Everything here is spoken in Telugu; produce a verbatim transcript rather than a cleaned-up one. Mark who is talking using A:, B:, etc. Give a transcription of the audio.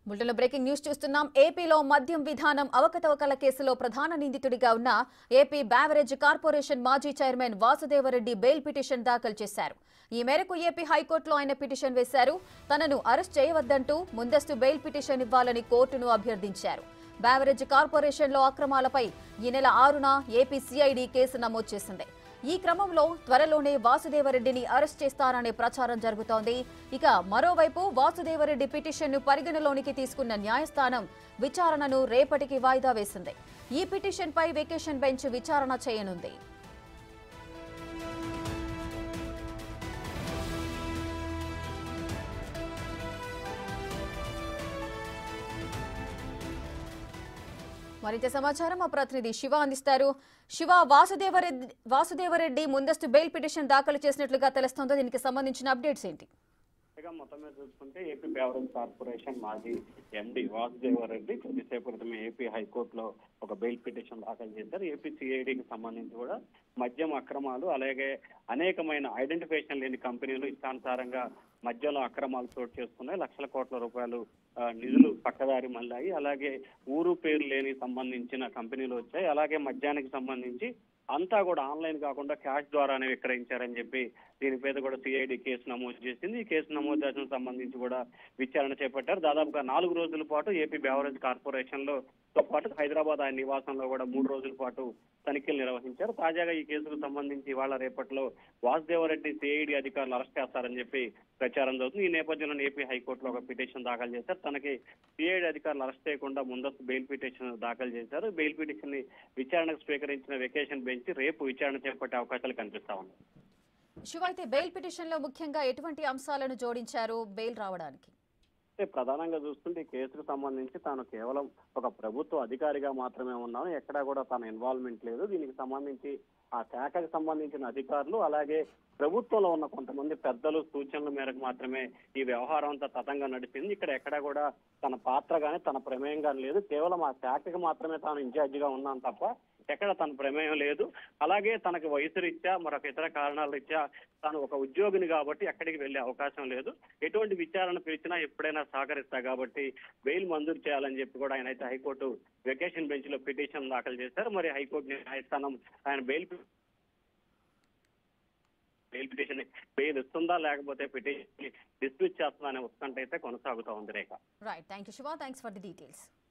A: బులెటిన్లో బ్రేకింగ్ న్యూస్ చూస్తున్నాం. ఏపీలో మద్యం విధానం అవకతవకల కేసులో ప్రధాన నిందితుడిగా ఉన్న ఏపీ బేవరేజ్ కార్పొరేషన్ మాజీ చైర్మన్ వాసుదేవరెడ్డి బెయిల్ పిటిషన్ దాఖలు చేశారు. ఈ మేరకు ఏపీ హైకోర్టులో ఆయన పిటిషన్ వేశారు. తనను అరెస్ట్ చేయవద్దంటూ ముందస్తు బెయిల్ పిటిషన్ ఇవ్వాలని కోర్టును అభ్యర్థించారు. బేవరేజ్ కార్పొరేషన్లో అక్రమాలపై ఈ నెల ఆరున ఏపీ సిఐడి కేసు నమోదు చేసింది. ఈ క్రమంలో త్వరలోనే వాసుదేవరెడ్డిని అరెస్ట్ చేస్తారనే ప్రచారం జరుగుతోంది. ఇక మరోవైపు వాసుదేవరెడ్డి పిటిషన్ను పరిగణలోనికి తీసుకున్న న్యాయస్థానం విచారణను రేపటికి వాయిదా వేసింది. ఈ పిటిషన్పై వెకేషన్ బెంచ్ విచారణ చేయనుంది. మరింత సమాచారం మా ప్రతినిధి శివ అందిస్తారు. శివ, వాసుదేవరెడ్డి వాసుదేవరెడ్డి ముందస్తు బెయిల్ పిటిషన్ దాఖలు చేసినట్లుగా తెలుస్తోందో, దీనికి సంబంధించిన అప్డేట్స్ ఏంటి?
B: మొత్తం మీద చూసుకుంటే ఏపీ బేవరేజ్ కార్పొరేషన్ మాజీ ఎండి వాసుదేవరెడ్డి కొద్దిసేపు క్రితం ఏపీ హైకోర్టులో ఒక బెయిల్ పిటిషన్ దాఖలు చేశారు. ఏపీ సిఐడికి సంబంధించి కూడా మద్యం అక్రమాలు, అలాగే అనేకమైన ఐడెంటిఫికేషన్ లేని కంపెనీలు ఇష్టానుసారంగా మద్యంలో అక్రమాలు చోటు చేసుకున్నాయి. లక్షల కోట్ల రూపాయలు నిధులు పక్కదారి మళ్ళాయి. అలాగే ఊరు పేరు లేని సంబంధించిన కంపెనీలు వచ్చాయి. అలాగే మద్యానికి సంబంధించి అంతా కూడా ఆన్లైన్ కాకుండా క్యాష్ ద్వారానే విక్రయించారని చెప్పి దీని మీద కూడా సిఐడి కేసు నమోదు చేసింది. ఈ కేసు నమోదు చేసిన సంబంధించి కూడా విచారణ చేపట్టారు. దాదాపుగా నాలుగు రోజుల పాటు ఏపీ బేవరేజ్ కార్పొరేషన్ లో తో పాటు హైదరాబాద్ ఆయన నివాసంలో కూడా మూడు రోజుల పాటు తనిఖీలు నిర్వహించారు. తాజాగా ఈ కేసుకు సంబంధించి ఇవాళ రేపట్లో వాసుదేవరెడ్డి సిఐడి అధికారులు అరెస్ట్ చేస్తారని చెప్పి ప్రచారం జరుగుతుంది. ఈ నేపథ్యంలో ఏపీ హైకోర్టులో ఒక పిటిషన్ దాఖలు చేశారు. తనకి సిఐడి అధికారులు అరెస్ట్ చేయకుండా ముందస్తు బెయిల్ పిటిషన్ దాఖలు చేశారు. బెయిల్ పిటిషన్ ని విచారణకు స్వీకరించిన వెకేషన్ బెంచ్ రేపు విచారణ చేపట్టే అవకాశాలు కనిపిస్తా ఉన్నాయి.
A: శివ, అయితే బెయిల్ పిటిషన్ లో ముఖ్యంగా ఎటువంటి అంశాలను జోడించారు బెయిల్ రావడానికి?
B: ప్రధానంగా చూస్తుంటే ఈ కేసుకు సంబంధించి తాను కేవలం ఒక ప్రభుత్వ అధికారిగా మాత్రమే ఉన్నాను, ఎక్కడా కూడా తన ఇన్వాల్వ్మెంట్ లేదు. దీనికి సంబంధించి ఆ శాఖకు సంబంధించిన అధికారులు అలాగే ప్రభుత్వంలో ఉన్న కొంతమంది పెద్దలు సూచనల మేరకు మాత్రమే ఈ వ్యవహారం అంతా తతంగా నడిపింది. ఇక్కడ ఎక్కడా కూడా తన పాత్ర కానీ తన ప్రమేయం కానీ లేదు. కేవలం ఆ శాఖకు మాత్రమే తాను ఇన్ఛార్జిగా ఉన్నాను తప్ప ఎక్కడ తన ప్రమేయం లేదు. అలాగే తనకి వయసు రీత్యా మరొక ఇతర కారణాల రీత్యా తాను ఒక ఉద్యోగిని కాబట్టి ఎక్కడికి వెళ్లే అవకాశం లేదు. ఎటువంటి విచారణ పిలిచినా ఎప్పుడైనా సహకరిస్తా కాబట్టి బెయిల్ మంజూరు చేయాలని చెప్పి కూడా ఆయన అయితే హైకోర్టు వెకేషన్ బెంచ్ లో పిటిషన్ దాఖలు చేశారు. మరి హైకోర్టు న్యాయస్థానం ఆయన బెయిల్ బెయిల్ పిటిషన్ బెయిల్ ఇస్తుందా లేకపోతే పిటిషన్ డిస్మిస్ చేస్తుందా అనే ఉత్కంఠ అయితే కొనసాగుతూ ఉంది. Rekha.
A: Right, thank you Shiva, thanks for the details.